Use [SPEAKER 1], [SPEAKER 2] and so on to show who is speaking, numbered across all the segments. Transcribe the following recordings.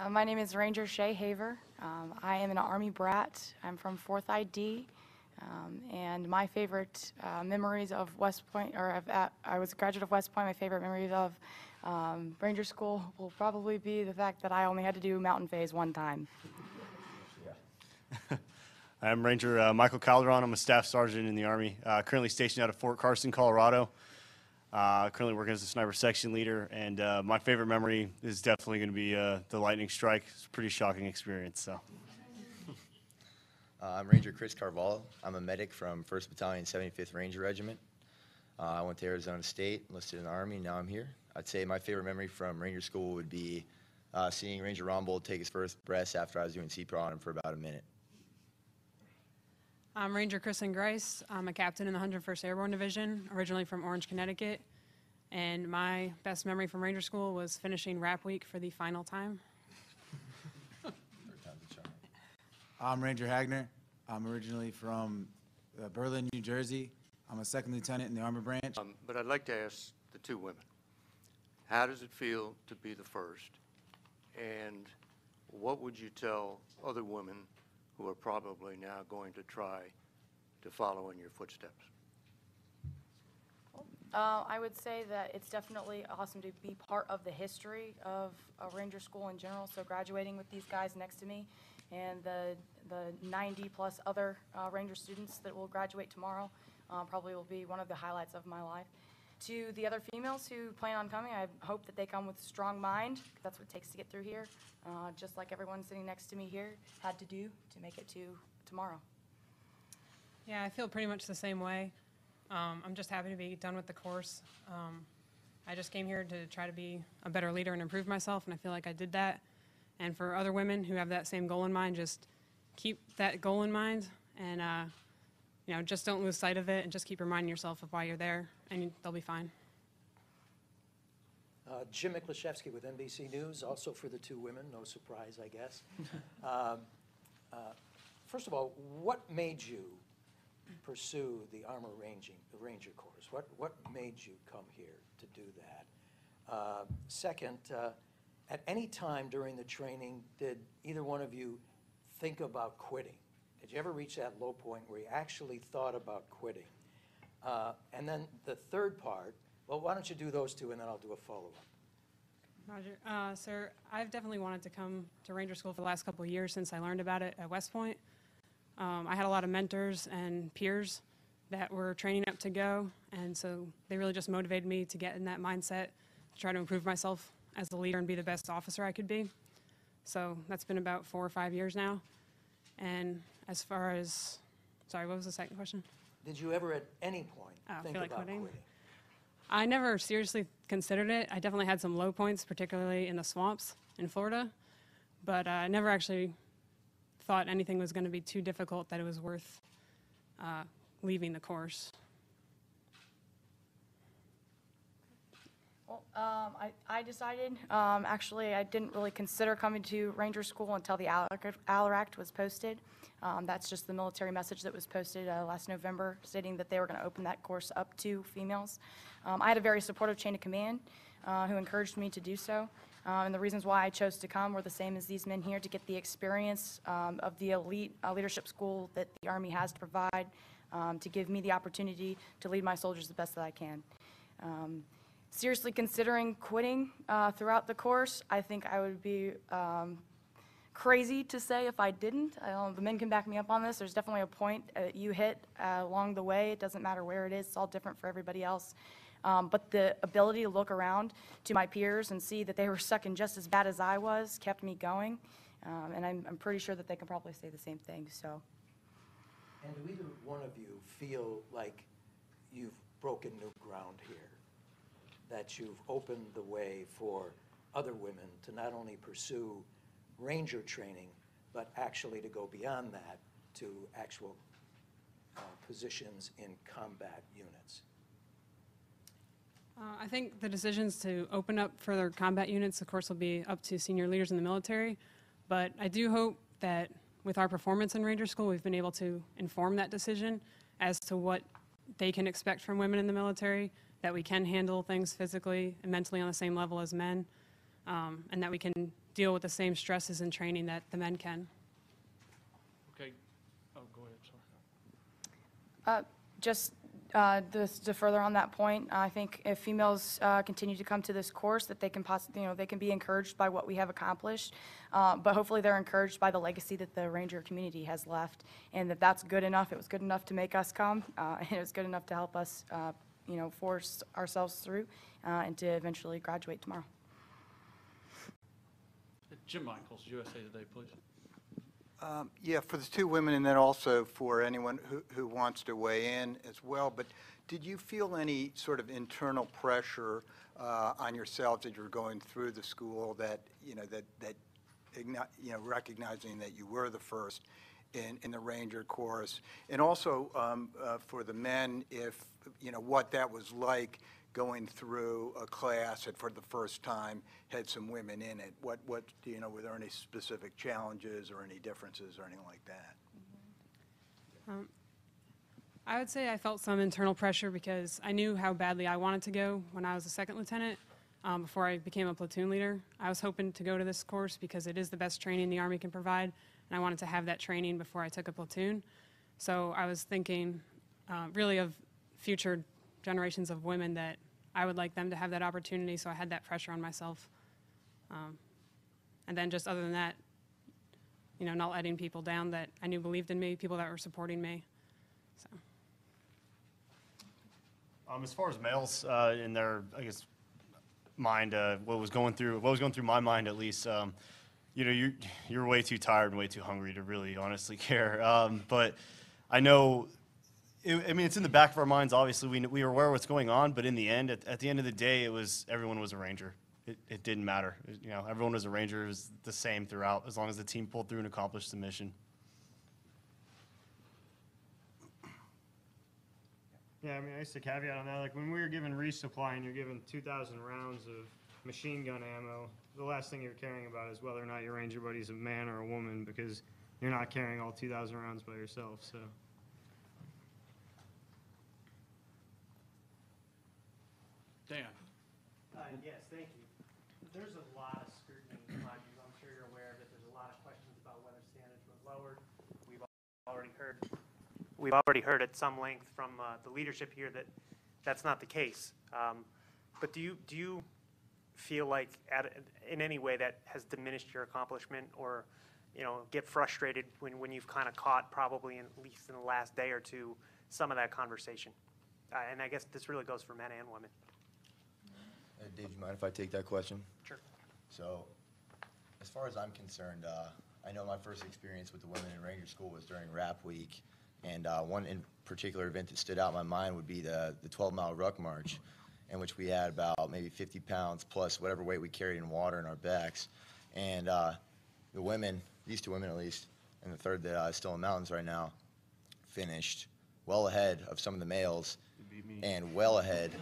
[SPEAKER 1] My name is Ranger Shaye Haver. I am an Army brat. I'm from 4th ID, and my favorite memories of West Point, I was a graduate of West Point. My favorite memories of Ranger School will probably be the fact that I only had to do mountain phase one time.
[SPEAKER 2] I'm Ranger Michael Calderon. I'm a staff sergeant in the Army, currently stationed out of Fort Carson, Colorado. Currently working as a sniper section leader, and my favorite memory is definitely going to be the lightning strike. It's a pretty shocking experience. So,
[SPEAKER 3] I'm Ranger Chris Carvalho. I'm a medic from 1st Battalion, 75th Ranger Regiment. I went to Arizona State, enlisted in the Army, now I'm here. I'd say my favorite memory from Ranger School would be seeing Ranger Rombold take his first breaths after I was doing CPRO on him for about a minute.
[SPEAKER 4] I'm Ranger Kristen Griest. I'm a captain in the 101st Airborne Division, originally from Orange, Connecticut. And my best memory from Ranger School was finishing RAP week for the final time.
[SPEAKER 5] I'm Ranger Hagner. I'm originally from Berlin, New Jersey. I'm a second lieutenant in the Armor Branch.
[SPEAKER 6] But I'd like to ask the two women, how does it feel to be the first? And what would you tell other women who are probably now going to try to follow in your footsteps?
[SPEAKER 1] I would say that it's definitely awesome to be part of the history of Ranger School in general. So graduating with these guys next to me and the 90 plus other Ranger students that will graduate tomorrow probably will be one of the highlights of my life. To the other females who plan on coming, I hope that they come with a strong mind. That's what it takes to get through here, just like everyone sitting next to me here had to do to make it to tomorrow.
[SPEAKER 4] Yeah, I feel pretty much the same way. I'm just happy to be done with the course. I just came here to try to be a better leader and improve myself, and I feel like I did that. And for other women who have that same goal in mind, just keep that goal in mind and you know, just don't lose sight of it and just keep reminding yourself of why you're there, and they'll be fine.
[SPEAKER 7] Jim Miklashevsky with NBC News, also for the two women, no surprise, I guess. First of all, what made you pursue the Ranger course? What made you come here to do that? Second, at any time during the training, did either one of you think about quitting? Did you ever reach that low point where you actually thought about quitting? And then the third part, well, why don't you do those two and then I'll do a follow-up.
[SPEAKER 4] Roger. Sir, I've definitely wanted to come to Ranger School for the last couple of years since I learned about it at West Point. I had a lot of mentors and peers that were training up to go, and so they really just motivated me to get in that mindset to try to improve myself as a leader and be the best officer I could be. So that's been about 4 or 5 years now. And as far as, sorry, what was the second question?
[SPEAKER 7] Did you ever at any point think
[SPEAKER 4] feel like
[SPEAKER 7] about
[SPEAKER 4] quitting?
[SPEAKER 7] quitting?
[SPEAKER 4] I never seriously considered it. I definitely had some low points, particularly in the swamps in Florida, but I never actually thought anything was going to be too difficult that it was worth leaving the course.
[SPEAKER 1] Well, I decided, actually, I didn't really consider coming to Ranger School until the ALR Act was posted. That's just the military message that was posted last November, stating that they were going to open that course up to females. I had a very supportive chain of command who encouraged me to do so. And the reasons why I chose to come were the same as these men here, to get the experience of the elite leadership school that the Army has to provide, to give me the opportunity to lead my soldiers the best that I can. Seriously considering quitting throughout the course, I think I would be crazy to say if I didn't. The men can back me up on this. There's definitely a point you hit along the way. It doesn't matter where it is. It's all different for everybody else. But the ability to look around to my peers and see that they were sucking just as bad as I was kept me going. And I'm pretty sure that they can probably say the same thing. So.
[SPEAKER 7] And do either one of you feel like you've broken new ground here? That you've opened the way for other women to not only pursue Ranger training, but actually to go beyond that to actual positions in combat units?
[SPEAKER 4] I think the decisions to open up further combat units, of course, will be up to senior leaders in the military. But I do hope that with our performance in Ranger School, we've been able to inform that decision as to what they can expect from women in the military, that we can handle things physically and mentally on the same level as men, and that we can deal with the same stresses and training that the men can.
[SPEAKER 8] Okay. Oh, go ahead, sorry.
[SPEAKER 1] Just to further on that point, I think if females continue to come to this course, that they can they can be encouraged by what we have accomplished, but hopefully they're encouraged by the legacy that the Ranger community has left, and that's good enough. It was good enough to make us come, and it was good enough to help us, force ourselves through, and to eventually graduate tomorrow.
[SPEAKER 8] Jim Michaels, USA Today, please.
[SPEAKER 9] Yeah, for the two women, and then also for anyone who wants to weigh in as well. But did you feel any sort of internal pressure on yourselves as you were going through the school that recognizing that you were the first in the Ranger course, and also for the men, if what that was like going through a class that for the first time had some women in it? What were there any specific challenges or any differences or anything like that?
[SPEAKER 4] I would say I felt some internal pressure because I knew how badly I wanted to go when I was a second lieutenant. Before I became a platoon leader, I was hoping to go to this course because it is the best training the Army can provide, and I wanted to have that training before I took a platoon. So I was thinking really of future generations of women that I would like them to have that opportunity, so I had that pressure on myself. And then just other than that, not letting people down that I knew believed in me, people that were supporting me. So.
[SPEAKER 2] As far as males in their, I guess, mind, what was going through my mind at least, you're way too tired and way too hungry to really honestly care. But I know. It's in the back of our minds. Obviously, we were aware of what's going on, but in the end, at the end of the day, everyone was a Ranger. It didn't matter. Everyone was a Ranger. It was the same throughout, as long as the team pulled through and accomplished the mission.
[SPEAKER 10] Yeah, I used to caveat on that. Like when we were given resupply and you're given 2,000 rounds of machine gun ammo, the last thing you're caring about is whether or not your Ranger buddy's a man or a woman, because you're not carrying all 2,000 rounds by yourself. So.
[SPEAKER 8] Dan.
[SPEAKER 11] Yes, thank you. There's a lot of scrutiny in modules. I'm sure you're aware of it. There's a lot of questions about whether standards were lowered. We've already heard at some length from the leadership here that that's not the case. But do you feel like in any way that has diminished your accomplishment, or get frustrated when you've kind of caught, probably at least in the last day or two, some of that conversation? And I guess this really goes for men and women.
[SPEAKER 3] Dave, do you mind if I take that question?
[SPEAKER 11] Sure.
[SPEAKER 3] So, as far as I'm concerned, I know my first experience with the women in Ranger School was during RAP Week, and one in particular event that stood out in my mind would be the 12-mile ruck march, in which we had about maybe 50 pounds plus whatever weight we carried in water in our backs. And the women, these two women at least, and the third that is still in the mountains right now, finished well ahead of some of the males, and well ahead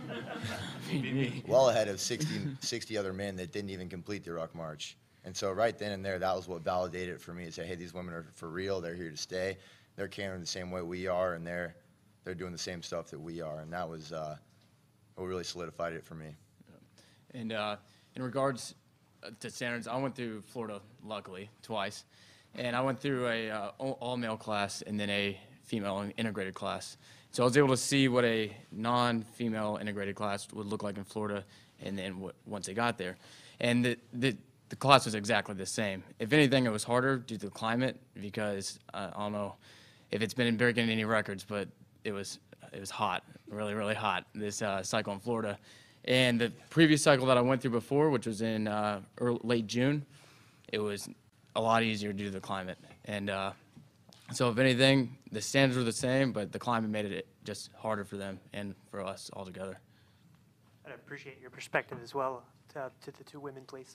[SPEAKER 3] of 60 other men that didn't even complete the ruck march. And so right then and there, that was what validated it for me, to say, hey, these women are for real, they're here to stay, they're carrying the same way we are, and they're doing the same stuff that we are. And that was what really solidified it for me.
[SPEAKER 12] And in regards to standards, I went through Florida, luckily, twice. And I went through a all-male class and then a female integrated class. So I was able to see what a non-female integrated class would look like in Florida, and then once they got there. And the class was exactly the same. If anything, it was harder due to the climate, because I don't know if it's been breaking any records, but it was hot, really, really hot, this cycle in Florida. And the previous cycle that I went through before, which was in late June, it was a lot easier due to the climate. And so if anything, the standards were the same, but the climate made it just harder for them and for us altogether.
[SPEAKER 11] I'd appreciate your perspective as well to the two women, please.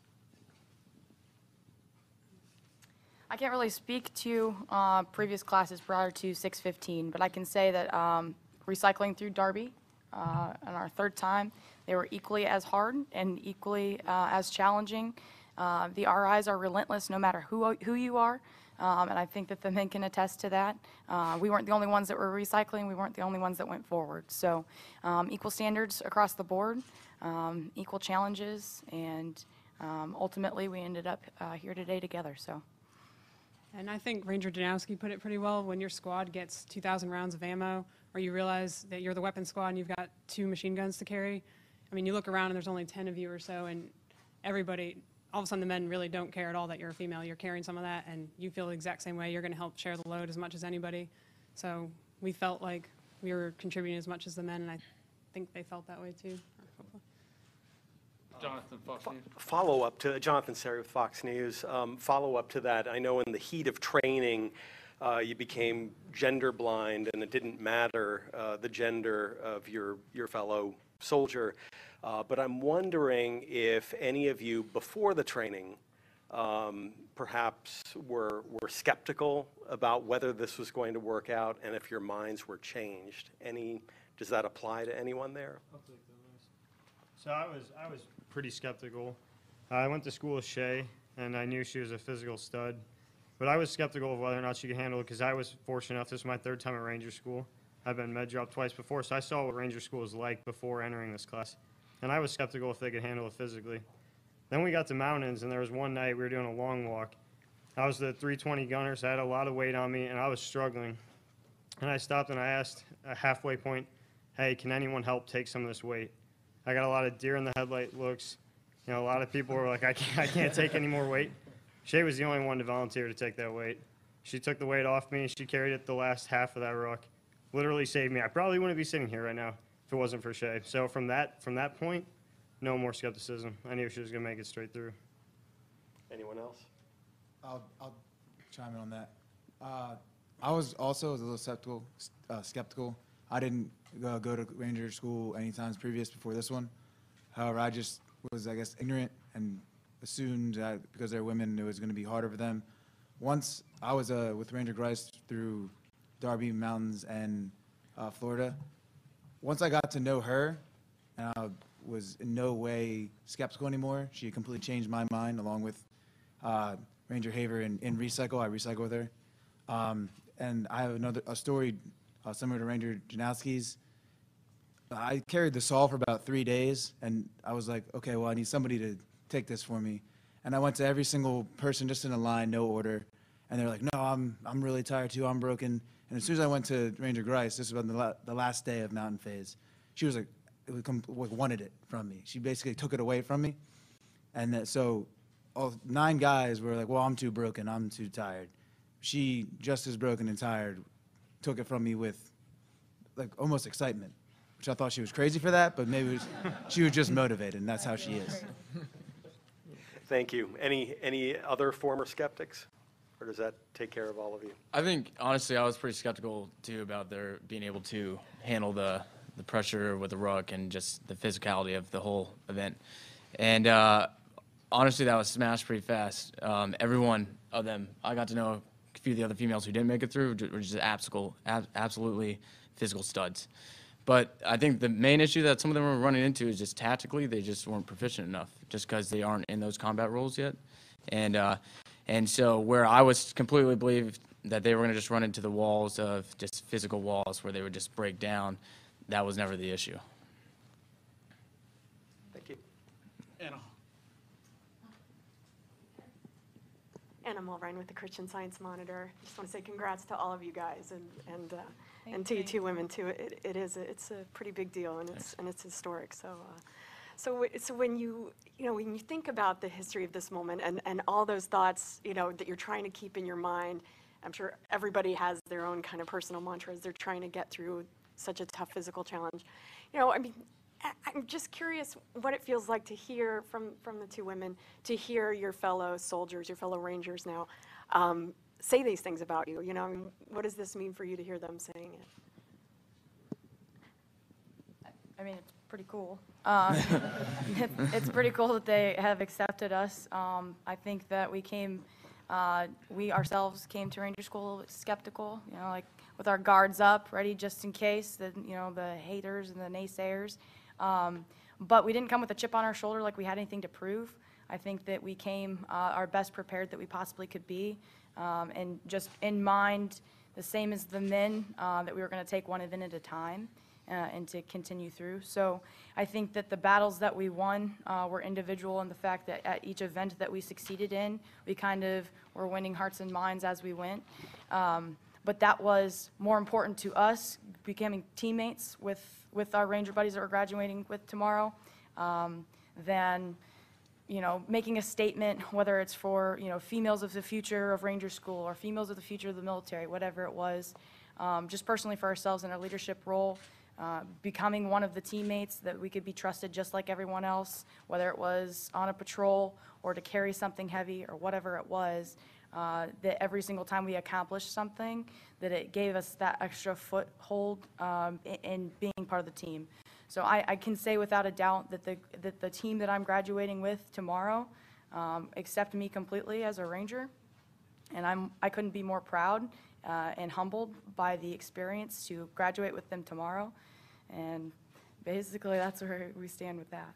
[SPEAKER 1] I can't really speak to previous classes prior to 615, but I can say that recycling through Darby on our third time, they were equally as hard and equally as challenging. The RIs are relentless no matter who you are. And I think that the men can attest to that. We weren't the only ones that were recycling. We weren't the only ones that went forward. So equal standards across the board, equal challenges, and ultimately, we ended up here today together, so.
[SPEAKER 4] And I think Ranger Janowski put it pretty well. When your squad gets 2,000 rounds of ammo, or you realize that you're the weapons squad and you've got 2 machine guns to carry, I mean, you look around and there's only 10 of you or so, and everybody, all of a sudden the men really don't care at all that you're a female. You're carrying some of that, and you feel the exact same way. You're going to help share the load as much as anybody. So we felt like we were contributing as much as the men, and I think they felt that way too.
[SPEAKER 8] Jonathan, Fox News.
[SPEAKER 13] Follow up to Jonathan Seri with Fox News. Follow up to that. I know in the heat of training, you became gender blind, and it didn't matter the gender of your fellow soldier. But I'm wondering if any of you before the training perhaps were skeptical about whether this was going to work out, and if your minds were changed. Does that apply to anyone there?
[SPEAKER 10] I'll take that last. So I was pretty skeptical. I went to school with Shaye, and I knew she was a physical stud. But I was skeptical of whether or not she could handle it because I was fortunate enough. This is my 3rd time at Ranger School. I've been med drop twice before, so I saw what Ranger School was like before entering this class. And I was skeptical if they could handle it physically. Then we got to mountains, and there was one night we were doing a long walk. I was the 320 gunner, so I had a lot of weight on me, and I was struggling. And I stopped and I asked a halfway point, hey, can anyone help take some of this weight? I got a lot of deer in the headlight looks. You know, a lot of people were like, I can't take any more weight. Shaye was the only one to volunteer to take that weight. She took the weight off me. She carried it the last half of that ruck. Literally saved me. I probably wouldn't be sitting here right now if it wasn't for Shaye. So from that point, no more skepticism. I knew she was going to make it straight through.
[SPEAKER 13] Anyone else?
[SPEAKER 5] I'll chime in on that. I was also a little skeptical. I didn't go to Ranger School any times previous before this one. However, I just was, I guess, ignorant and assumed that because they're women, it was going to be harder for them. Once I was with Ranger Griest through Darby Mountains and Florida, once I got to know her, and I was in no way skeptical anymore. She completely changed my mind, along with Ranger Haver in Recycle. I recycle with her. And I have a story similar to Ranger Janowski's. I carried the saw for about 3 days, and I was like, okay, well, I need somebody to take this for me. And I went to every single person just in a line, no order. And they're like, no, I'm really tired too, I'm broken. And as soon as I went to Ranger Griest, this was the last day of mountain phase, she was like, wanted it from me. She basically took it away from me. And so all 9 guys were like, well, I'm too broken, I'm too tired. She, just as broken and tired, took it from me with like almost excitement, which I thought she was crazy for that, but maybe she was just motivated, and that's how she is.
[SPEAKER 13] Thank you. Any other former skeptics? Or does that take care of all of you?
[SPEAKER 12] I think, honestly, I was pretty skeptical, too, about their being able to handle the pressure with the ruck and just the physicality of the whole event. And honestly, that was smashed pretty fast. Every one of them, I got to know a few of the other females who didn't make it through, were just absolutely physical studs. But I think the main issue that some of them were running into is just tactically, they just weren't proficient enough, just because they aren't in those combat roles yet. And so where I was completely believed that they were going to just run into the walls of just physical walls where they would just break down, that was never the issue.
[SPEAKER 13] Thank you.
[SPEAKER 14] Anna Mulrine with the Christian Science Monitor. Just want to say congrats to all of you guys and to you two women too. It's a pretty big deal, and it's historic. So when you think about the history of this moment and all those thoughts that you're trying to keep in your mind, I'm sure everybody has their own kind of personal mantras they're trying to get through such a tough physical challenge. I'm just curious what it feels like to hear from the two women, to hear your fellow soldiers, your fellow Rangers now, say these things about you. What does this mean for you to hear them saying it?
[SPEAKER 1] I mean, it's pretty cool. It's pretty cool that they have accepted us. I think that we ourselves came to Ranger School skeptical, like with our guards up, ready just in case, the haters and the naysayers. But we didn't come with a chip on our shoulder like we had anything to prove. I think that we came our best prepared that we possibly could be, and just in mind, the same as the men, that we were going to take one event at a time. and to continue through. So I think that the battles that we won were individual in the fact that at each event that we succeeded in, we kind of were winning hearts and minds as we went. But that was more important to us, becoming teammates with our Ranger buddies that we're graduating with tomorrow, than, you know, making a statement, whether it's for, you know, females of the future of Ranger School or females of the future of the military, whatever it was. Just personally for ourselves in our leadership role, becoming one of the teammates that we could be trusted just like everyone else, whether it was on a patrol or to carry something heavy or whatever it was, that every single time we accomplished something, that it gave us that extra foothold in being part of the team. So I can say without a doubt that the team that I'm graduating with tomorrow accept me completely as a Ranger, and I couldn't be more proud and humbled by the experience to graduate with them tomorrow, and basically that's where we stand with that.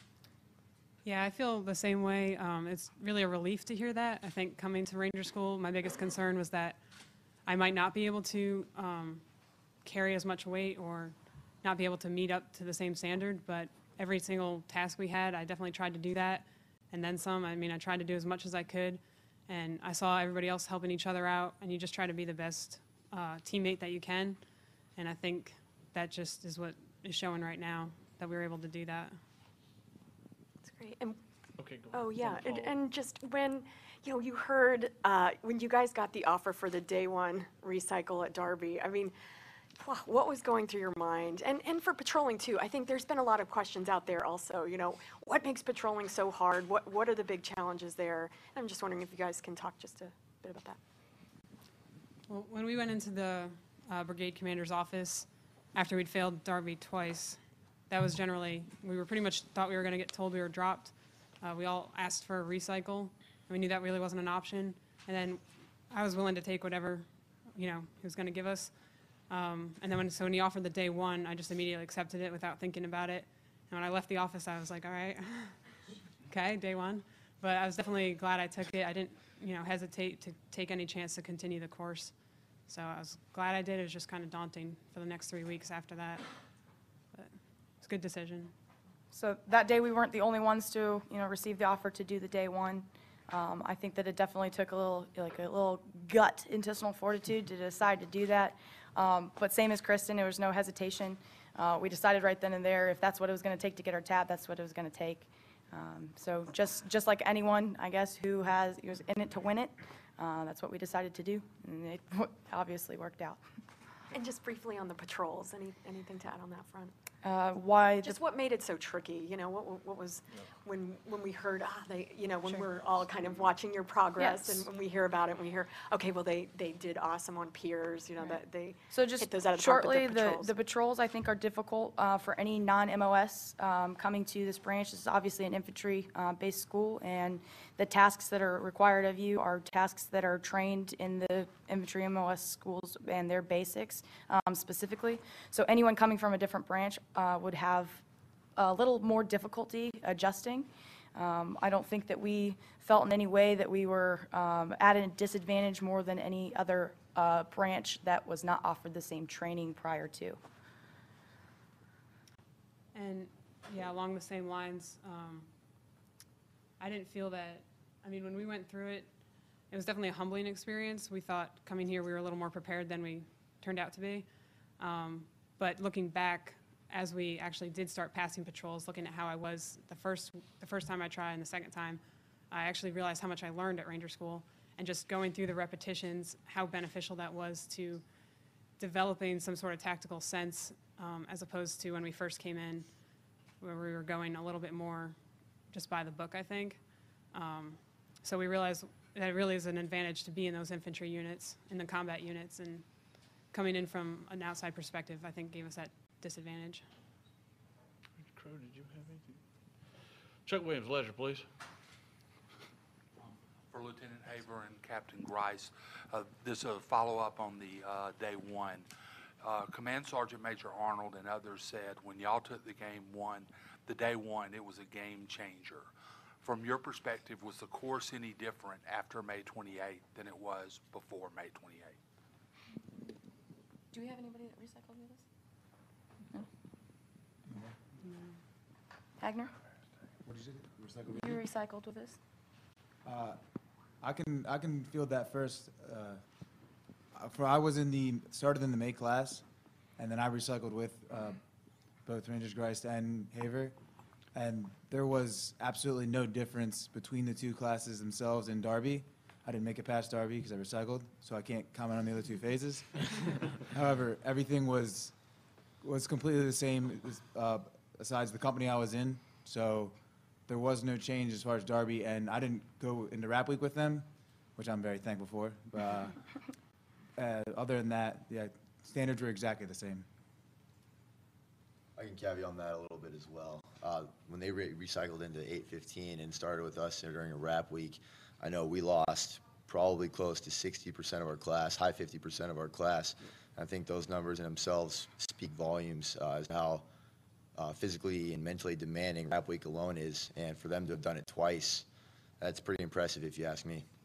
[SPEAKER 4] Yeah, I feel the same way. It's really a relief to hear that. I think coming to Ranger School, my biggest concern was that I might not be able to carry as much weight or not be able to meet up to the same standard, but every single task we had, I definitely tried to do that, and then some. I mean, I tried to do as much as I could, and I saw everybody else helping each other out, and you just try to be the best teammate that you can, and I think that just is what is showing right now, that we were able to do that.
[SPEAKER 14] That's great. And
[SPEAKER 8] Okay, go ahead.
[SPEAKER 14] oh, yeah,
[SPEAKER 8] Follow up.
[SPEAKER 14] and just when, you know, you heard, when you guys got the offer for the day one recycle at Darby, I mean, wow, what was going through your mind? And for patrolling too, I think there's been a lot of questions out there also, you know, what makes patrolling so hard? What are the big challenges there? I'm just wondering if you guys can talk just a bit about that.
[SPEAKER 4] Well, when we went into the brigade commander's office after we'd failed Darby twice, that was generally, we were pretty much thought we were going to get told we were dropped. We all asked for a recycle, and we knew that really wasn't an option. And then I was willing to take whatever, you know, he was going to give us. And then when he offered the day one, I just immediately accepted it without thinking about it. And when I left the office, I was like, all right, okay, day one. But I was definitely glad I took it. I didn't, you know, hesitate to take any chance to continue the course. So I was glad I did. It was just kind of daunting for the next 3 weeks after that. But it's a good decision.
[SPEAKER 1] So that day, we weren't the only ones to, you know, receive the offer to do the day one. I think that it definitely took a little gut intestinal fortitude to decide to do that. But same as Kristen, there was no hesitation. We decided right then and there, if that's what it was going to take to get our tab, that's what it was going to take. So just like anyone, I guess, who was in it to win it, that's what we decided to do, and it obviously worked out.
[SPEAKER 14] And just briefly on the patrols, anything to add on that front?
[SPEAKER 1] Why?
[SPEAKER 14] Just what made it so tricky? You know, what was when we heard when
[SPEAKER 1] Sure.
[SPEAKER 14] we're all kind of watching your progress,
[SPEAKER 1] Yes.
[SPEAKER 14] and when we hear about it, we hear, okay, well they did awesome on peers. You know, that they
[SPEAKER 1] So just
[SPEAKER 14] hit those out of the park with
[SPEAKER 1] shortly,
[SPEAKER 14] the patrols.
[SPEAKER 1] the patrols, I think, are difficult for any non-MOS coming to this branch. This is obviously an infantry-based school, and the tasks that are required of you are tasks that are trained in the infantry MOS schools and their basics specifically. So anyone coming from a different branch would have a little more difficulty adjusting. I don't think that we felt in any way that we were at a disadvantage more than any other branch that was not offered the same training prior to.
[SPEAKER 4] And yeah, along the same lines, I didn't feel that, I mean, when we went through it, it was definitely a humbling experience. We thought coming here we were a little more prepared than we turned out to be. But looking back, as we actually did start passing patrols, looking at how I was the first time I tried and the second time, I actually realized how much I learned at Ranger School, and just going through the repetitions, how beneficial that was to developing some sort of tactical sense, as opposed to when we first came in, where we were going a little bit more just by the book, I think. So we realized that it really is an advantage to be in those infantry units, in the combat units, and coming in from an outside perspective, I think gave us that disadvantage.
[SPEAKER 8] Crow, did you have anything? Chuck Williams, leisure, please.
[SPEAKER 15] For Lieutenant Haver and Captain Griest, this is a follow-up on the day one. Command Sergeant Major Arnold and others said when y'all took the the day one, it was a game changer. From your perspective, was the course any different after May 28th than it was before May 28th?
[SPEAKER 1] Do we have anybody that recycled with us? Hagner,
[SPEAKER 5] What did you say? Recycle
[SPEAKER 1] you
[SPEAKER 5] with
[SPEAKER 1] recycled with us?
[SPEAKER 5] I can field that first. I was started in the May class, and then I recycled with both Rangers Griest and Haver, and there was absolutely no difference between the two classes themselves in Derby. I didn't make it past Derby because I recycled, so I can't comment on the other two phases. However, everything was completely the same besides the company I was in, so there was no change as far as Derby, and I didn't go into rap week with them, which I'm very thankful for. But other than that, yeah, standards were exactly the same.
[SPEAKER 3] I can caveat on that a little bit as well. When they recycled into 815 and started with us during a rap week, I know we lost probably close to 60% of our class, high 50% of our class. I think those numbers in themselves speak volumes as to how physically and mentally demanding rap week alone is, and for them to have done it twice, that's pretty impressive if you ask me.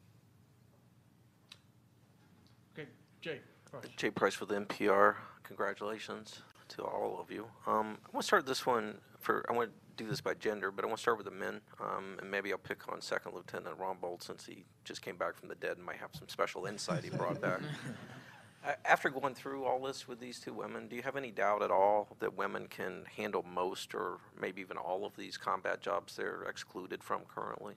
[SPEAKER 8] Okay, Jay.
[SPEAKER 16] Jay Price with NPR. Congratulations to all of you. I want to start this one I want to do this by gender, but I want to start with the men, and maybe I'll pick on Second Lieutenant Ron Bolt since he just came back from the dead and might have some special insight he brought back. After going through all this with these two women, do you have any doubt at all that women can handle most or maybe even all of these combat jobs they're excluded from currently?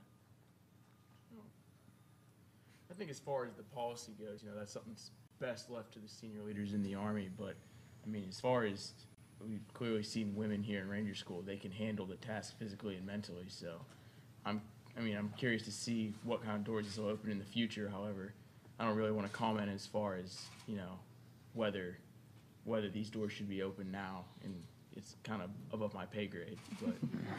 [SPEAKER 12] I think as far as the policy goes, that's something that's best left to the senior leaders in the Army. But, I mean, as far as we've clearly seen women here in Ranger School, they can handle the task physically and mentally. So, I'm curious to see what kind of doors this will open in the future. However, I don't really want to comment as far as, whether these doors should be open now, and it's kind of above my pay grade. But,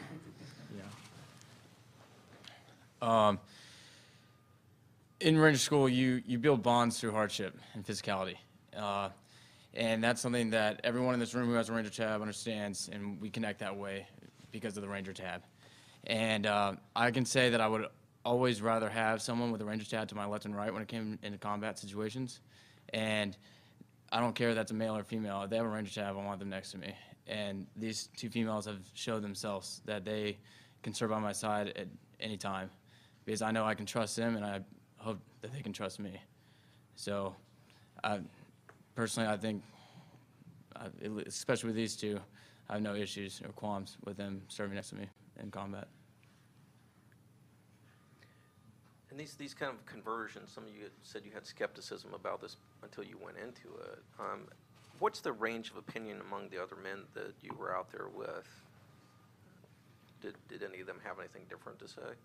[SPEAKER 12] in Ranger School, you build bonds through hardship and physicality. And that's something that everyone in this room who has a Ranger tab understands, and we connect that way because of the Ranger tab. And I can say that I would always rather have someone with a Ranger tab to my left and right when it came into combat situations. And I don't care if that's a male or female. If they have a Ranger tab, I want them next to me. And these two females have showed themselves that they can serve by my side at any time because I know I can trust them, and I hope that they can trust me. So, personally, I think, especially with these two, I have no issues or qualms with them serving next to me in combat.
[SPEAKER 16] And these kind of conversions, some of you said you had skepticism about this until you went into it. What's the range of opinion among the other men that you were out there with? Did any of them have anything different to say?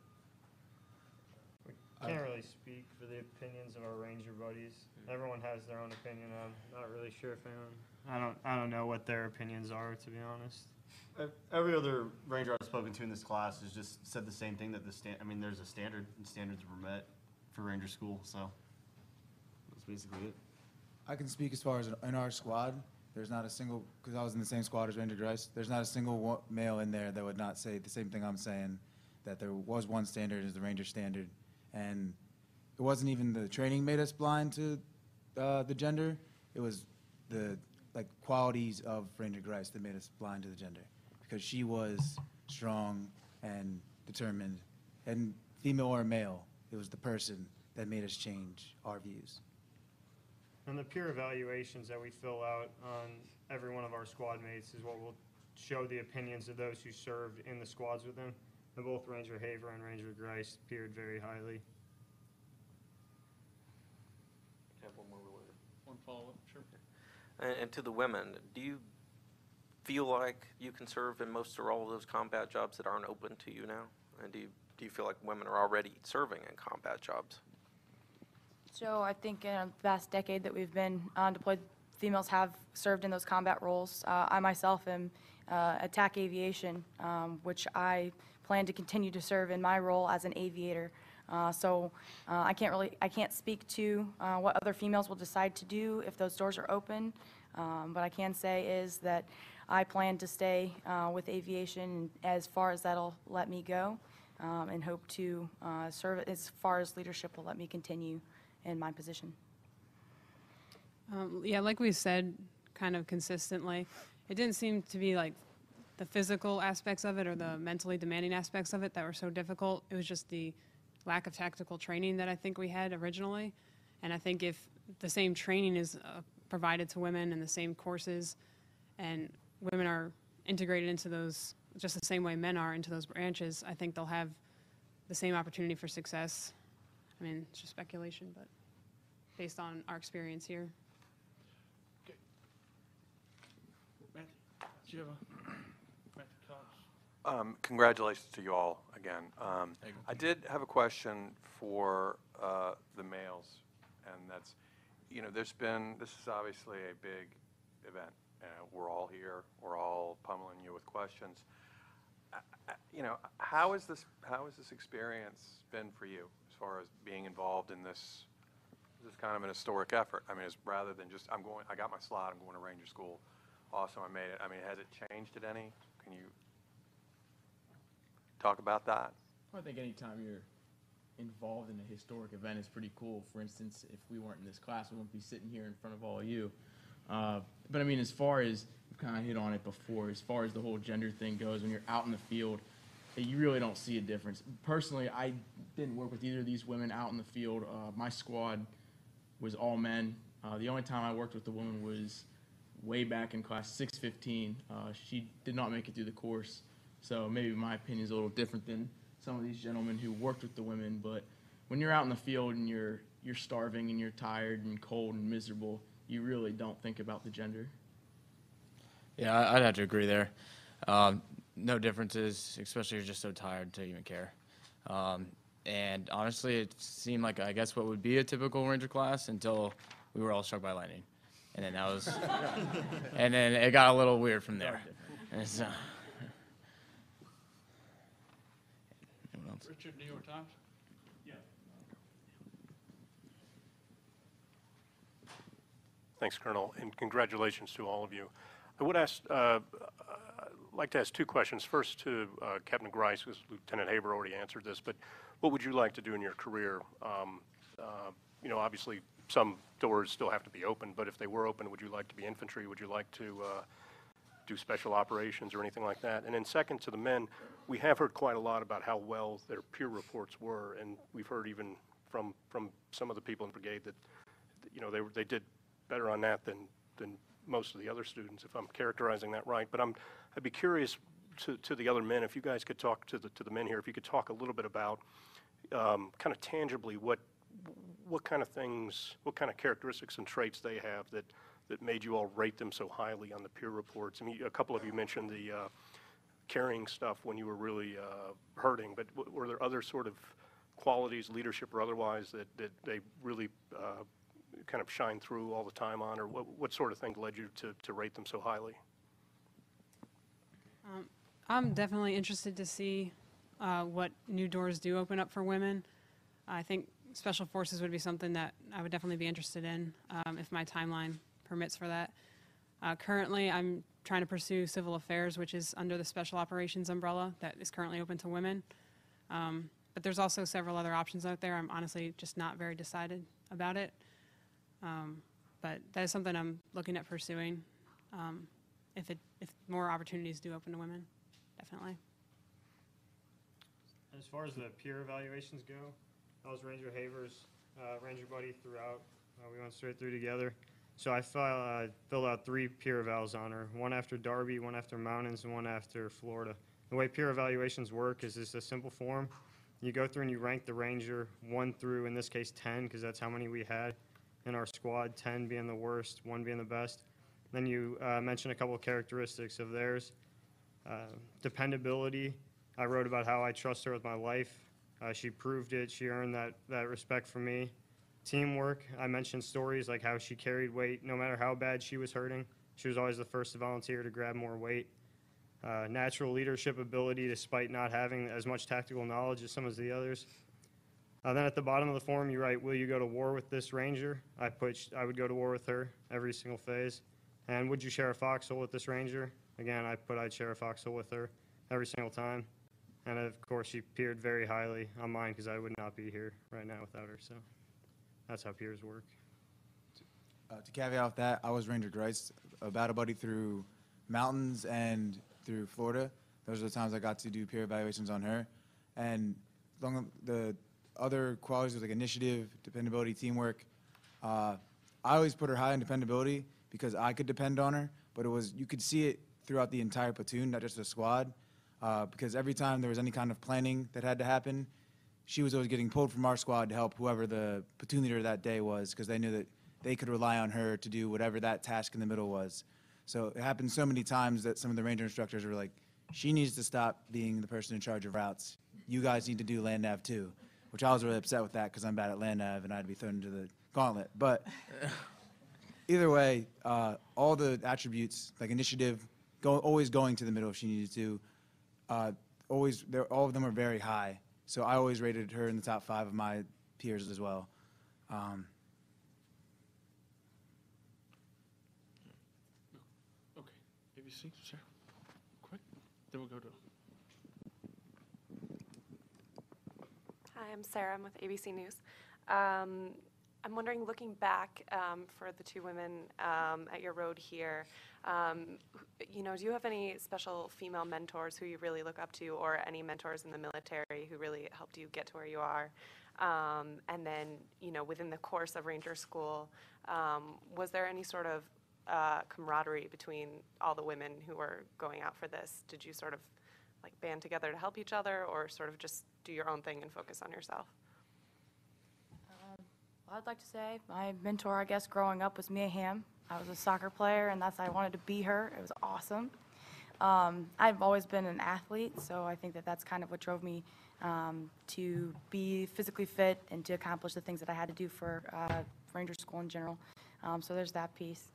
[SPEAKER 10] We can't really speak for the opinions of our Ranger buddies. Everyone has their own opinion. I'm not really sure if anyone. I don't know what their opinions are, to be honest.
[SPEAKER 2] Every other Ranger I've spoken to in this class has just said the same thing, that there's a standard, and standards were met for Ranger School, so that's basically it.
[SPEAKER 5] I can speak as far as in our squad. There's not a single, because I was in the same squad as Ranger Griest, there's not a single male in there that would not say the same thing I'm saying, that there was one standard is the Ranger standard. And it wasn't even the training made us blind to the gender. It was the qualities of Ranger Griest that made us blind to the gender, because she was strong and determined, and female or male, it was the person that made us change our views.
[SPEAKER 10] And the peer evaluations that we fill out on every one of our squad mates is what will show the opinions of those who served in the squads with them. And both Ranger Haver and Ranger Griest peered very highly.
[SPEAKER 16] I have one more related.
[SPEAKER 8] One follow-up, sure.
[SPEAKER 16] And to the women, do you feel like you can serve in most or all of those combat jobs that aren't open to you now? And do you feel like women are already serving in combat jobs?
[SPEAKER 1] So I think in the past decade that we've been deployed, females have served in those combat roles. I myself am attack aviation, which I plan to continue to serve in my role as an aviator. So I can't speak to what other females will decide to do if those doors are open. But I can say is that I plan to stay with aviation as far as that'll let me go, and hope to serve as far as leadership will let me continue in my position.
[SPEAKER 4] Yeah, like we said kind of consistently, it didn't seem to be like the physical aspects of it or the mentally demanding aspects of it that were so difficult. It was just the lack of tactical training that I think we had originally. And I think if the same training is provided to women in the same courses, and women are integrated into those just the same way men are into those branches, I think they'll have the same opportunity for success. I mean, it's just speculation, but based on our experience here.
[SPEAKER 8] Matthew, do you have Matthew Cox?
[SPEAKER 17] Congratulations to you all again. I did have a question for the males, and that's, this is obviously a big event. We're all here. We're all pummeling you with questions. How has this experience been for you as far as being involved in this? This is kind of an historic effort. I mean, it's rather than just I got my slot. I'm going to Ranger School. Awesome, I made it. I mean, has it changed it any? Can you talk about that?
[SPEAKER 12] I think anytime you're involved in a historic event is pretty cool. For instance, if we weren't in this class, we wouldn't be sitting here in front of all of you. But I mean, as far as, we've kind of hit on it before, as far as the whole gender thing goes, when you're out in the field, you really don't see a difference. Personally, I didn't work with either of these women out in the field. My squad was all men. The only time I worked with a woman was way back in class 615. She did not make it through the course, so maybe my opinion is a little different than some of these gentlemen who worked with the women. But when you're out in the field and you're starving and you're tired and cold and miserable, you really don't think about the gender. Yeah, I'd have to agree there. No differences, especially if you're just so tired to even care. And honestly, it seemed like, I guess, what would be a typical Ranger class until we were all struck by lightning. And then that was, and then it got a little weird from there. And so,
[SPEAKER 8] Richard, New York Times?
[SPEAKER 18] Yeah. Thanks, Colonel, and congratulations to all of you. I would like to ask two questions. First to Captain Griest, because Lieutenant Haver already answered this, but what would you like to do in your career? Obviously some doors still have to be open, but if they were open, would you like to be infantry? Would you like to do special operations or anything like that? And then second to the men, we have heard quite a lot about how well their peer reports were, and we've heard even from some of the people in brigade that they did better on that than most of the other students, if I'm characterizing that right. But I'd be curious to the other men, if you guys could talk to the men here, if you could talk a little bit about kind of tangibly what kind of things, what kind of characteristics and traits they have that made you all rate them so highly on the peer reports. I mean, a couple of you mentioned the carrying stuff when you were really hurting, but were there other sort of qualities, leadership or otherwise, that they really kind of shine through all the time on, or what sort of thing led you to rate them so highly?
[SPEAKER 4] I'm definitely interested to see what new doors do open up for women. I think Special Forces would be something that I would definitely be interested in if my timeline permits for that. Currently, I'm trying to pursue Civil Affairs, which is under the Special Operations umbrella that is currently open to women. But there's also several other options out there. I'm honestly just not very decided about it. But that is something I'm looking at pursuing if more opportunities do open to women, definitely.
[SPEAKER 10] As far as the peer evaluations go, I was Ranger Haver's Ranger buddy throughout. We went straight through together. So I filled out 3 peer evals on her, one after Darby, one after Mountains, and one after Florida. The way peer evaluations work is it's a simple form. You go through and you rank the Ranger 1 through, in this case, 10, because that's how many we had in our squad, 10 being the worst, 1 being the best. Then you mention a couple of characteristics of theirs. Dependability, I wrote about how I trust her with my life. She proved it. She earned that respect from me. Teamwork, I mentioned stories like how she carried weight no matter how bad she was hurting. She was always the first to volunteer to grab more weight. Natural leadership ability despite not having as much tactical knowledge as some of the others. Then at the bottom of the form, you write, will you go to war with this Ranger? I would go to war with her every single phase. And would you share a foxhole with this Ranger? Again, I'd share a foxhole with her every single time. And of course, she peered very highly on mine because I would not be here right now without her. So that's how peers work.
[SPEAKER 5] To caveat off that, I was Ranger Griest, a battle buddy through Mountains and through Florida. Those are the times I got to do peer evaluations on her. And the other qualities was like initiative, dependability, teamwork. I always put her high in dependability because I could depend on her, but you could see it throughout the entire platoon, not just the squad, because every time there was any kind of planning that had to happen, she was always getting pulled from our squad to help whoever the platoon leader that day was, because they knew that they could rely on her to do whatever that task in the middle was. So it happened so many times that some of the ranger instructors were like, she needs to stop being the person in charge of routes. You guys need to do land nav too, which I was really upset with that because I'm bad at land nav and I had to be thrown into the gauntlet. But either way, all the attributes, like initiative, always going to the middle if she needed to, all of them are very high. So I always rated her in the top 5 of my peers as well.
[SPEAKER 8] Okay, ABC, Sarah, quick, then we'll go to.
[SPEAKER 19] Hi, I'm Sarah. I'm with ABC News. I'm wondering, looking back for the 2 women at your road here, do you have any special female mentors who you really look up to, or any mentors in the military who really helped you get to where you are? And then, within the course of Ranger School, was there any sort of camaraderie between all the women who were going out for this? Did you sort of like band together to help each other, or sort of just do your own thing and focus on yourself?
[SPEAKER 1] I'd like to say my mentor, I guess, growing up was Mia Hamm. I was a soccer player, and I wanted to be her. It was awesome. I've always been an athlete, so I think that's kind of what drove me to be physically fit and to accomplish the things that I had to do for Ranger School in general. So there's that piece.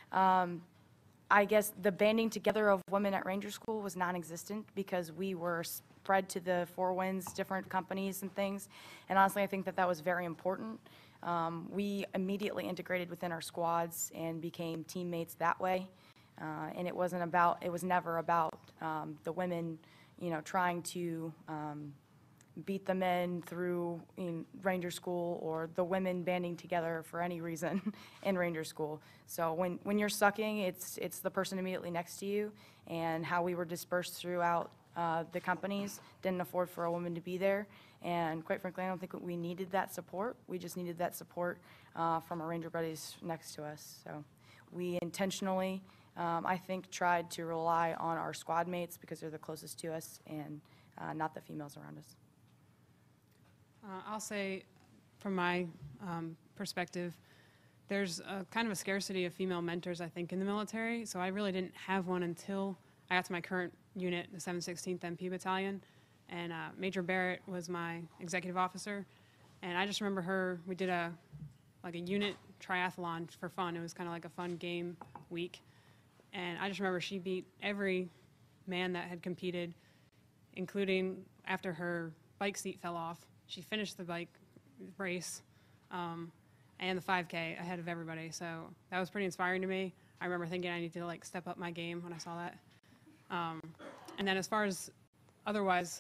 [SPEAKER 1] I guess the banding together of women at Ranger School was non-existent because we were spread to the 4 winds, different companies and things. And honestly, I think that was very important. We immediately integrated within our squads and became teammates that way. And it was never about the women, trying to beat the men through Ranger School, or the women banding together for any reason in Ranger School. So when you're sucking, it's the person immediately next to you, and how we were dispersed throughout the companies didn't afford for a woman to be there. And quite frankly, I don't think we needed that support. We just needed that support from our Ranger buddies next to us. So we intentionally, I think, tried to rely on our squad mates because they're the closest to us, and not the females around us.
[SPEAKER 4] I'll say, from my perspective, there's kind of a scarcity of female mentors, I think, in the military. So I really didn't have one until I got to my current unit, the 716th MP Battalion. And Major Barrett was my executive officer. And I just remember her, we did a unit triathlon for fun. It was kind of like a fun game week. And I just remember she beat every man that had competed, including after her bike seat fell off. She finished the bike race and the 5K ahead of everybody. So that was pretty inspiring to me. I remember thinking I need to step up my game when I saw that. And then as far as otherwise,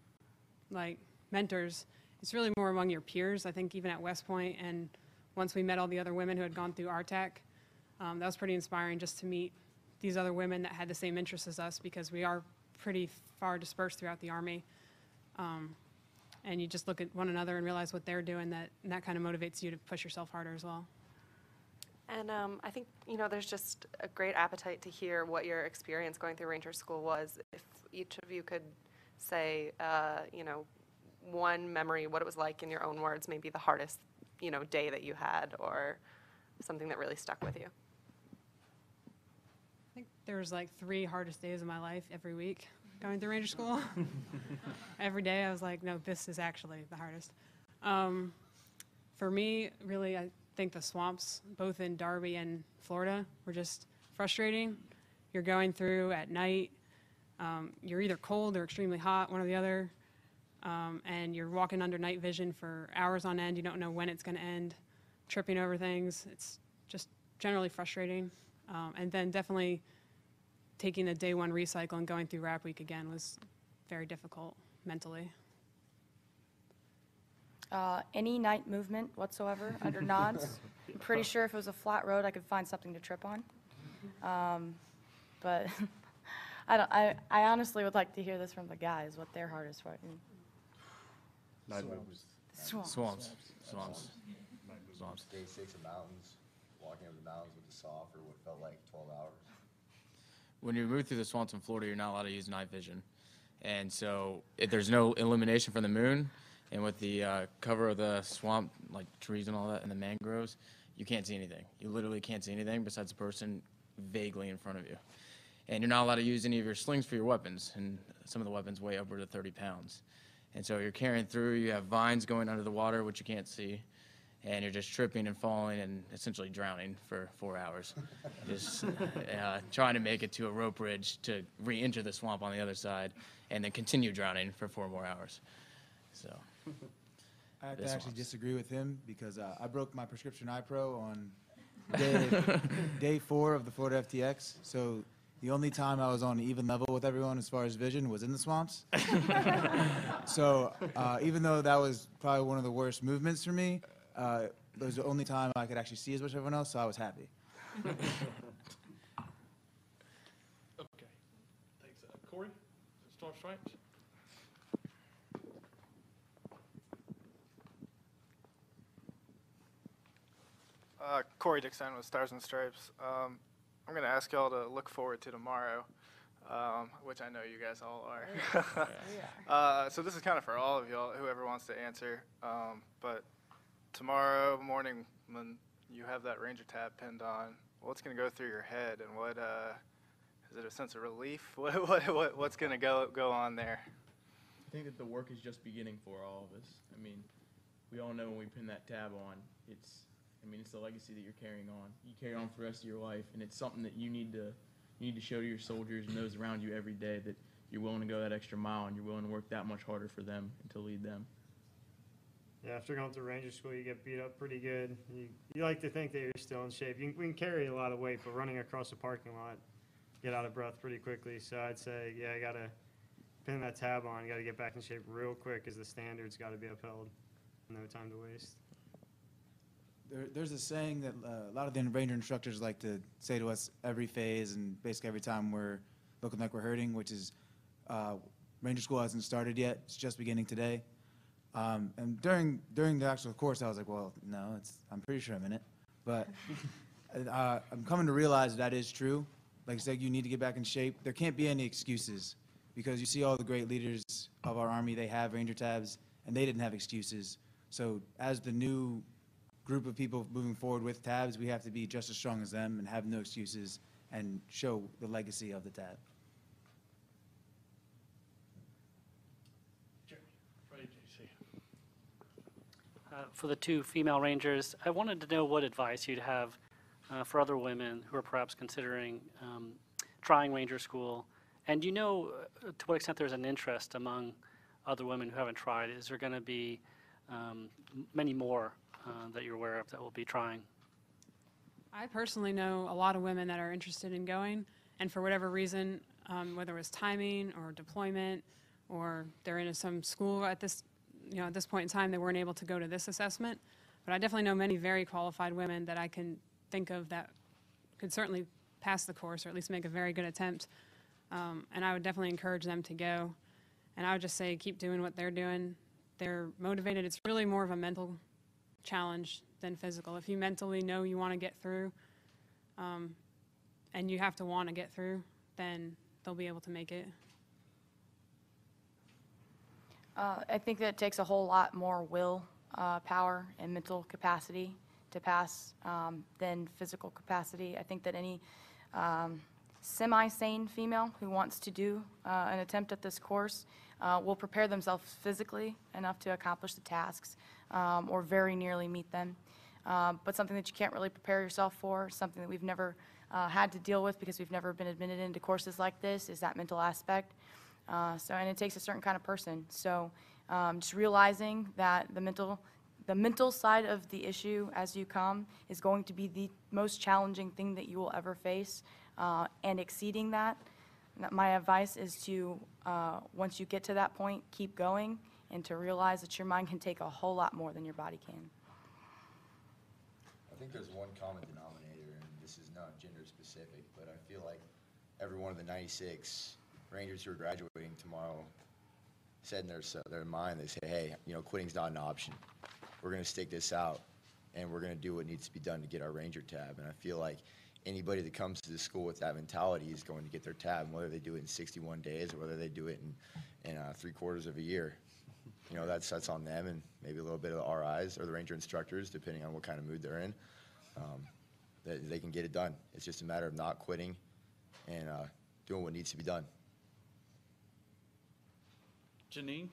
[SPEAKER 4] mentors, it's really more among your peers. I think even at West Point, and once we met all the other women who had gone through RTAC, that was pretty inspiring just to meet these other women that had the same interests as us, because we are pretty far dispersed throughout the Army. And you just look at one another and realize what they're doing, and that kind of motivates you to push yourself harder as well.
[SPEAKER 19] And I think, there's just a great appetite to hear what your experience going through Ranger School was. If each of you could say, one memory, what it was like in your own words, maybe the hardest, day that you had, or something that really stuck with you.
[SPEAKER 4] I think there was 3 hardest days of my life every week going through Ranger School. Every day I was like, no, this is actually the hardest. For me, really, I think the swamps, both in Darby and Florida, were just frustrating. You're going through at night. You're either cold or extremely hot, one or the other. And you're walking under night vision for hours on end. You don't know when it's going to end, tripping over things. It's just generally frustrating. And then definitely taking the day 1 recycle and going through RAP week again was very difficult mentally.
[SPEAKER 1] Any night movement whatsoever under nods. I'm pretty sure if it was a flat road, I could find something to trip on. But I honestly would like to hear this from the guys, what their hardest part is. Swamps.
[SPEAKER 12] Swamps.
[SPEAKER 3] Day 6 of mountains, walking over the mountains with the saw for what felt like 12 hours.
[SPEAKER 12] When you move through the swamps in Florida, you're not allowed to use night vision. And so if there's no illumination from the moon, and with the cover of the swamp, like trees and all that, and the mangroves, you can't see anything. You literally can't see anything besides the person vaguely in front of you. And you're not allowed to use any of your slings for your weapons, and some of the weapons weigh upward of 30 pounds. And so you're carrying through, you have vines going under the water, which you can't see, and you're just tripping and falling and essentially drowning for 4 hours. Just trying to make it to a rope bridge to re-enter the swamp on the other side, and then continue drowning for 4 more hours. So.
[SPEAKER 5] I have to
[SPEAKER 12] This
[SPEAKER 5] actually
[SPEAKER 12] one's-
[SPEAKER 5] disagree with him because I broke my prescription eye pro on day 4 of the Florida FTX. So the only time I was on an even level with everyone as far as vision was in the swamps. So even though that was probably one of the worst movements for me, it was the only time I could actually see as much as everyone else, so I was happy.
[SPEAKER 8] Okay. Thanks. Corey, Star Stripes?
[SPEAKER 20] Corey Dixon with Stars and Stripes. I'm going to ask y'all to look forward to tomorrow, which I know you guys all are. So this is kind of for all of y'all, whoever wants to answer. But tomorrow morning, when you have that Ranger tab pinned on, what's going to go through your head, and what is it a sense of relief? What's going to go on there?
[SPEAKER 21] I think that the work is just beginning for all of us. I mean, we all know when we pin that tab on, it's the legacy that you're carrying on. You carry on for the rest of your life, and it's something that you need to show to your soldiers and those around you every day that you're willing to go that extra mile and you're willing to work that much harder for them and to lead them.
[SPEAKER 10] Yeah, after going through Ranger School, you get beat up pretty good. You like to think that you're still in shape. We can carry a lot of weight, but running across the parking lot, get out of breath pretty quickly. So I'd say, yeah, I got to pin that tab on. You got to get back in shape real quick because the standards got to be upheld. No time to waste.
[SPEAKER 5] There's a saying that a lot of the Ranger instructors like to say to us every phase and basically every time we're looking like we're hurting, which is Ranger School hasn't started yet. It's just beginning today. And during the actual course, I was like, well, no, I'm pretty sure I'm in it. But I'm coming to realize that is true. Like I said, you need to get back in shape. There can't be any excuses because you see all the great leaders of our Army, they have Ranger tabs, and they didn't have excuses. So as the new group of people moving forward with tabs, we have to be just as strong as them and have no excuses and show the legacy of the tab.
[SPEAKER 22] For the 2 female Rangers, I wanted to know what advice you'd have for other women who are perhaps considering trying Ranger School. And do you know to what extent there's an interest among other women who haven't tried? Is there going to be many more that you're aware of that will be trying?
[SPEAKER 4] I personally know a lot of women that are interested in going, and for whatever reason, whether it was timing or deployment, or they're in some school at this point in time, they weren't able to go to this assessment. But I definitely know many very qualified women that I can think of that could certainly pass the course, or at least make a very good attempt. And I would definitely encourage them to go. And I would just say keep doing what they're doing. They're motivated. It's really more of a mental challenge than physical. If you mentally know you want to get through, and you have to want to get through, then they'll be able to make it.
[SPEAKER 1] I think that it takes a whole lot more will power and mental capacity to pass than physical capacity. I think that any semi-sane female who wants to do an attempt at this course will prepare themselves physically enough to accomplish the tasks or very nearly meet them. But something that you can't really prepare yourself for, something that we've never had to deal with because we've never been admitted into courses like this, is that mental aspect. And it takes a certain kind of person. So just realizing that the mental side of the issue as you come is going to be the most challenging thing that you will ever face, and exceeding that. My advice is to, once you get to that point, keep going, and to realize that your mind can take a whole lot more than your body can.
[SPEAKER 3] I think there's one common denominator, and this is not gender specific, but I feel like every one of the 96 Rangers who are graduating tomorrow said in their mind, they say, hey, quitting's not an option. We're going to stick this out, and we're going to do what needs to be done to get our Ranger tab. And I feel like anybody that comes to the school with that mentality is going to get their tab, and whether they do it in 61 days or whether they do it in 3/4 of a year. That's on them, and maybe a little bit of the RIs or the Ranger instructors, depending on what kind of mood they're in. They can get it done. It's just a matter of not quitting and doing what needs to be done.
[SPEAKER 8] Janine?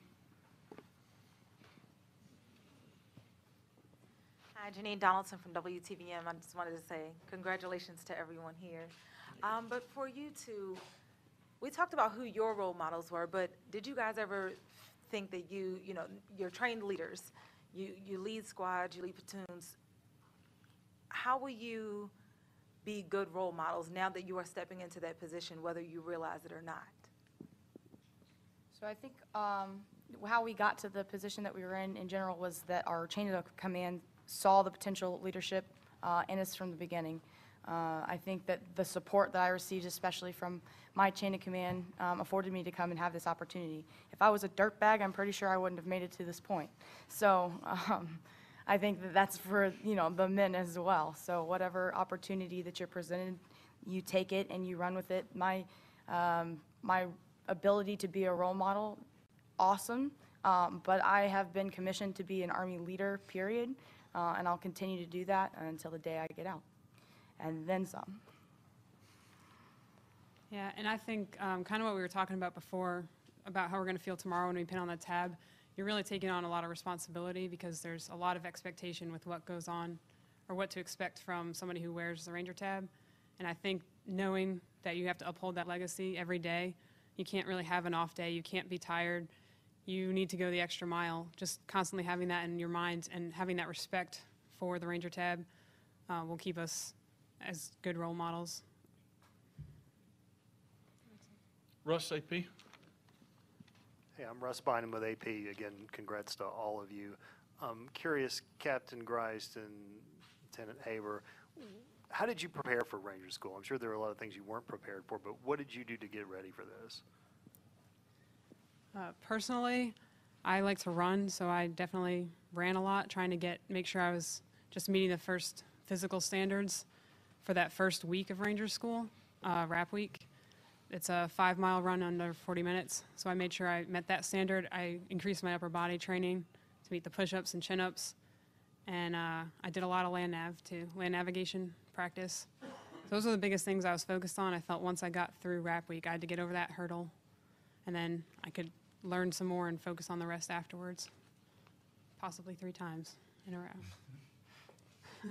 [SPEAKER 6] Hi, Janine Donaldson from WTVM. I just wanted to say congratulations to everyone here. But for you two, we talked about who your role models were, but did you guys ever think that you're trained leaders, you lead squads, you lead platoons. How will you be good role models now that you are stepping into that position, whether you realize it or not?
[SPEAKER 1] So I think how we got to the position that we were in general was that our chain of command saw the potential leadership in us from the beginning. I think that the support that I received, especially from my chain of command, afforded me to come and have this opportunity. If I was a dirtbag, I'm pretty sure I wouldn't have made it to this point. So I think that that's for the men as well. So whatever opportunity that you're presented, you take it and you run with it. My ability to be a role model, awesome. But I have been commissioned to be an Army leader, period. And I'll continue to do that until the day I get out. And then some.
[SPEAKER 4] Yeah, and I think kind of what we were talking about before, about how we're going to feel tomorrow when we pin on the tab, you're really taking on a lot of responsibility because there's a lot of expectation with what goes on or what to expect from somebody who wears the Ranger tab. And I think knowing that you have to uphold that legacy every day, you can't really have an off day, you can't be tired, you need to go the extra mile. Just constantly having that in your mind and having that respect for the Ranger tab will keep us as good role models.
[SPEAKER 8] Russ, AP?
[SPEAKER 7] Hey, I'm Russ Bynum with AP. Again, congrats to all of you. I'm curious, Captain Griest and Lieutenant Haver, how did you prepare for Ranger School? I'm sure there were a lot of things you weren't prepared for, but what did you do to get ready for this?
[SPEAKER 4] Personally, I like to run, so I definitely ran a lot, trying to make sure I was just meeting the first physical standards for that first week of Ranger School, RAP week. It's a 5-mile run under 40 minutes, so I made sure I met that standard. I increased my upper body training to meet the push-ups and chin-ups, and I did a lot of land navigation practice. Those are the biggest things I was focused on. I felt once I got through RAP week, I had to get over that hurdle, and then I could learn some more and focus on the rest afterwards, possibly 3 times in a row.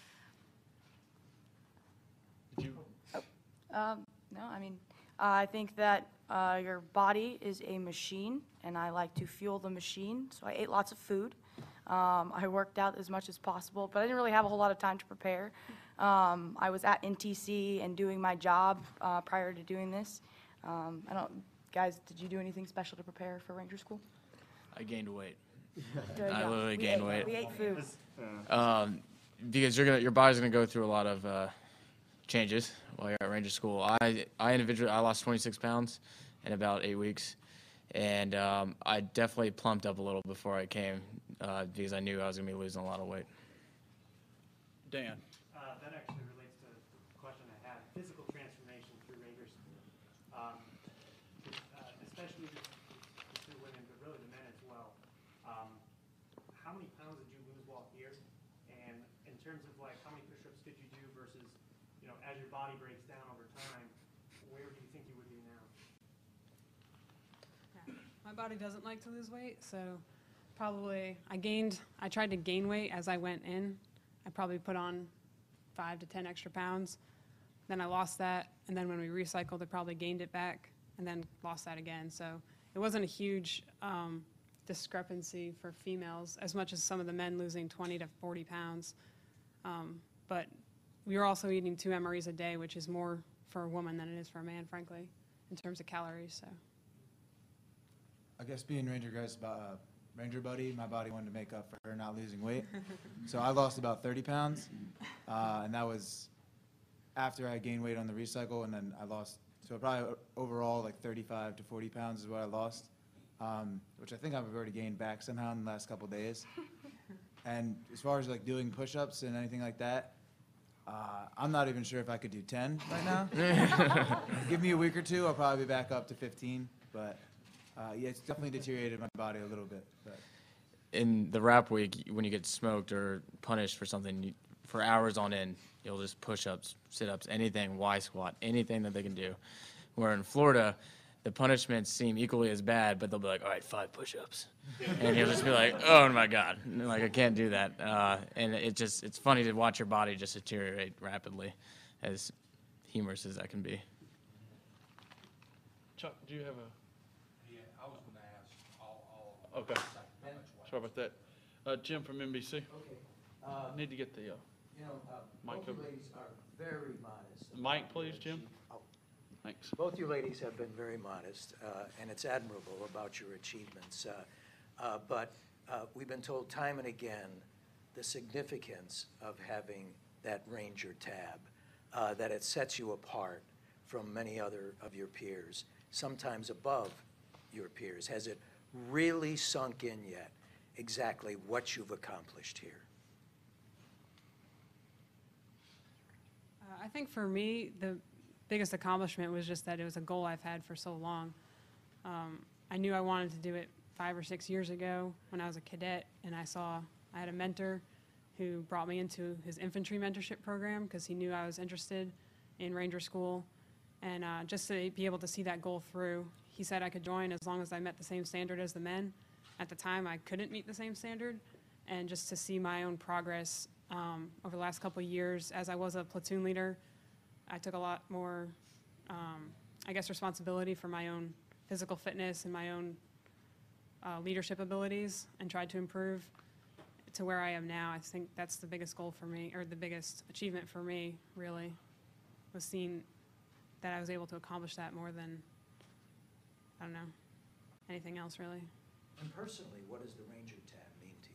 [SPEAKER 1] No, I mean, I think that your body is a machine, and I like to fuel the machine, so I ate lots of food. I worked out as much as possible, but I didn't really have a whole lot of time to prepare. I was at NTC and doing my job prior to doing this. Guys, did you do anything special to prepare for Ranger School?
[SPEAKER 12] I gained weight.
[SPEAKER 1] I
[SPEAKER 12] literally gained weight.
[SPEAKER 1] We ate food.
[SPEAKER 12] Because your body's gonna go through a lot of changes while you're at Ranger School. I lost 26 pounds in about 8 weeks, and I definitely plumped up a little before I came because I knew I was gonna be losing a lot of weight.
[SPEAKER 8] Dan.
[SPEAKER 11] That actually relates to the question I had. Physical transformation through Ranger School, especially the 2 women, but really the men as well. How many pounds did you lose while here? And in terms of how many push-ups could you do versus, as your body breaks down over time, where do you think you would be now?
[SPEAKER 4] Yeah. My body doesn't like to lose weight, so probably I tried to gain weight as I went in. I probably put on 5 to 10 extra pounds. Then I lost that, and then when we recycled, I probably gained it back, and then lost that again. So it wasn't a huge discrepancy for females, as much as some of the men losing 20 to 40 pounds. But we were also eating 2 MREs a day, which is more for a woman than it is for a man, frankly, in terms of calories. So
[SPEAKER 5] I guess being Ranger buddy, my body wanted to make up for her not losing weight. So I lost about 30 pounds, and that was after I gained weight on the recycle, and then I lost So probably overall like 35 to 40 pounds is what I lost, which I think I've already gained back somehow in the last couple days. And as far as like doing push-ups and anything like that, I'm not even sure if I could do 10 right now. Give me a week or two, I'll probably be back up to 15. But yeah, it's definitely deteriorated my body a little bit. But.
[SPEAKER 12] In the rap week, when you get smoked or punished for something, for hours on end, you'll just push-ups, sit-ups, anything, Y squat, anything that they can do. Where in Florida, the punishments seem equally as bad, but they'll be like, all right, 5 push-ups. And you'll just be like, oh my God, like I can't do that. And it's funny to watch your body just deteriorate rapidly, as humorous as that can be.
[SPEAKER 8] Chuck, do you have a?
[SPEAKER 15] Yeah, I was going to ask all.
[SPEAKER 8] Okay. Sorry about that. Jim from NBC.
[SPEAKER 9] Okay.
[SPEAKER 8] Need to get the mic
[SPEAKER 9] both you
[SPEAKER 8] over.
[SPEAKER 9] ladies are very modest.
[SPEAKER 8] Mic, please, Jim. Thanks.
[SPEAKER 9] Both you ladies have been very modest, and it's admirable about your achievements. But we've been told time and again the significance of having that Ranger tab, that it sets you apart from many other of your peers, sometimes above your peers. Has it really sunk in yet exactly what you've accomplished here?
[SPEAKER 4] I think for me, the biggest accomplishment was just that it was a goal I've had for so long. I knew I wanted to do it 5 or 6 years ago when I was a cadet, and I had a mentor who brought me into his infantry mentorship program because he knew I was interested in Ranger School. And just to be able to see that goal through, he said I could join as long as I met the same standard as the men. At the time, I couldn't meet the same standard. And just to see my own progress over the last couple of years, as I was a platoon leader, I took a lot more, I guess, responsibility for my own physical fitness and my own leadership abilities and tried to improve to where I am now. I think that's the biggest goal for me, or the biggest achievement for me, really, was seeing that I was able to accomplish that more than, I don't know, anything else, really.
[SPEAKER 9] And personally, what does the Ranger tab mean to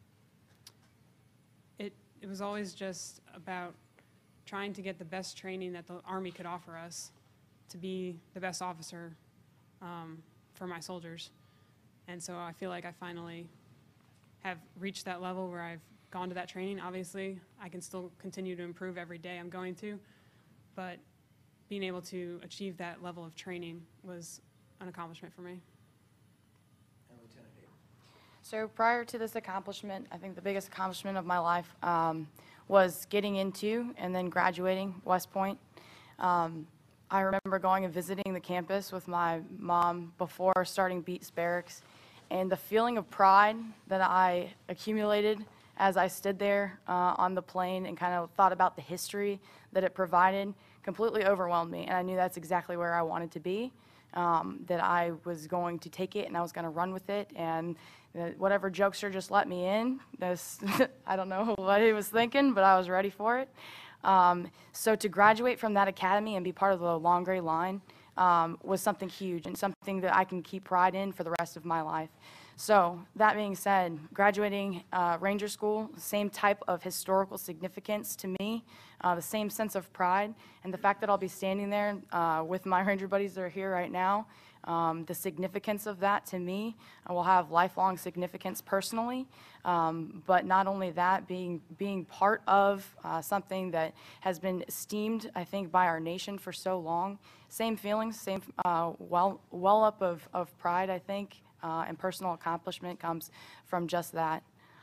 [SPEAKER 9] you?
[SPEAKER 4] It was always just about trying to get the best training that the Army could offer us to be the best officer for my soldiers. And so I feel like I finally have reached that level where I've gone to that training. Obviously, I can still continue to improve every day I'm going to, but being able to achieve that level of training was an accomplishment for me.
[SPEAKER 9] And Lieutenant Haver.
[SPEAKER 1] So prior to this accomplishment, I think the biggest accomplishment of my life was getting into and then graduating West Point. I remember going and visiting the campus with my mom before starting Beats Barracks, and the feeling of pride that I accumulated as I stood there on the plane and kind of thought about the history that it provided completely overwhelmed me, and I knew that's exactly where I wanted to be, that I was going to take it and I was going to run with it, and whatever jokester just let me in, I don't know what he was thinking, but I was ready for it. So to graduate from that academy and be part of the Long Gray Line was something huge and something that I can keep pride in for the rest of my life. So that being said, graduating Ranger School, same type of historical significance to me, the same sense of pride, and the fact that I'll be standing there with my Ranger buddies that are here right now, the significance of that to me will have lifelong significance personally, but not only that, being part of something that has been esteemed, I think, by our nation for so long. Same feelings, same well up of pride, I think, and personal accomplishment comes from just that.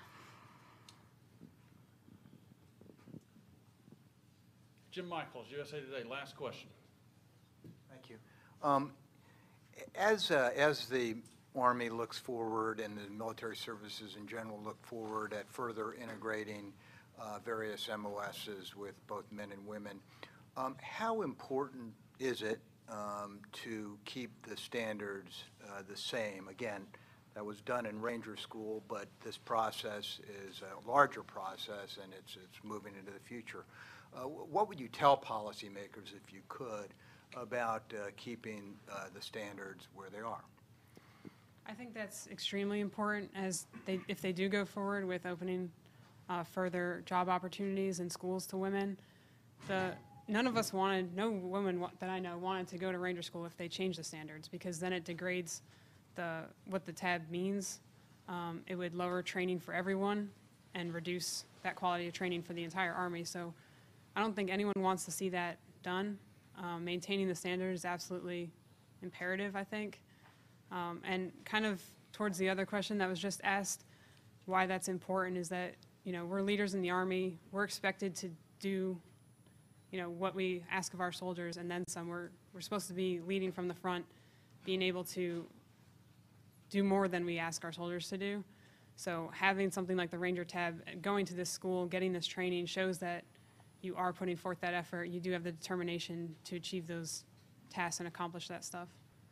[SPEAKER 8] Jim Michaels, USA Today, last question.
[SPEAKER 13] Thank you. As the Army looks forward and the military services in general look forward at further integrating various MOSs with both men and women, how important is it to keep the standards the same? Again, that was done in Ranger School, but this process is a larger process and it's moving into the future. What would you tell policymakers, if you could, about keeping the standards where they are?
[SPEAKER 4] I think that's extremely important if they do go forward with opening further job opportunities in schools to women. The none of us wanted, no woman that I know wanted to go to Ranger School if they changed the standards, because then it degrades what the tab means. It would lower training for everyone and reduce that quality of training for the entire Army. So I don't think anyone wants to see that done. Maintaining the standard is absolutely imperative, I think. And kind of towards the other question that was just asked, why that's important is that, we're leaders in the Army. We're expected to do, what we ask of our soldiers and then some. We're supposed to be leading from the front, being able to do more than we ask our soldiers to do. So having something like the Ranger tab, going to this school, getting this training shows that you are putting forth that effort. You do have the determination to achieve those tasks and accomplish that stuff.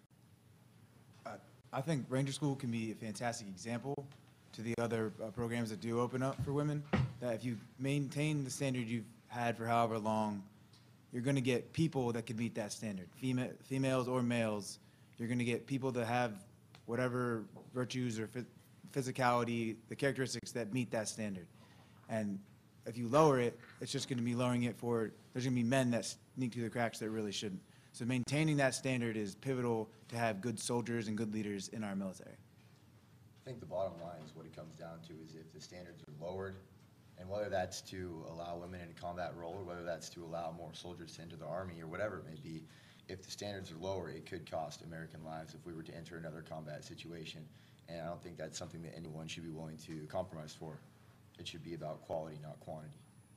[SPEAKER 5] I think Ranger School can be a fantastic example to the other programs that do open up for women, that if you maintain the standard you've had for however long, you're going to get people that can meet that standard, females or males. You're going to get people that have whatever virtues or physicality, the characteristics that meet that standard. And if you lower it, it's just going to be lowering it for, there's going to be men that sneak through the cracks that really shouldn't. So maintaining that standard is pivotal to have good soldiers and good leaders in our military.
[SPEAKER 3] I think the bottom line is what it comes down to is if the standards are lowered, and whether that's to allow women in a combat role or whether that's to allow more soldiers to enter the Army or whatever it may be, if the standards are lower, it could cost American lives if we were to enter another combat situation. And I don't think that's something that anyone should be willing to compromise for. It should be about quality, not quantity.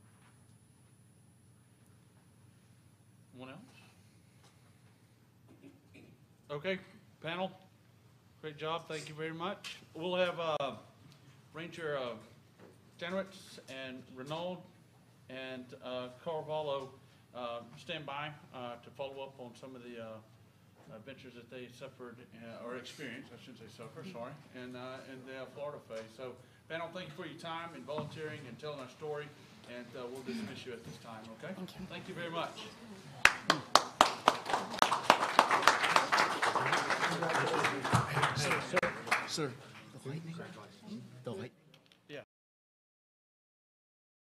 [SPEAKER 8] Anyone else? Okay, panel, great job, thank you very much. We'll have Ranger Stanowitz and Renaud and Carvalho stand by to follow up on some of the adventures that they suffered or experienced, I shouldn't say suffer, sorry, in the Florida phase. So, panel, thank you for your time and volunteering and telling our story, and we'll dismiss you at this time, okay? Thank you. Thank you very much.
[SPEAKER 2] Sir, the lightning. The light.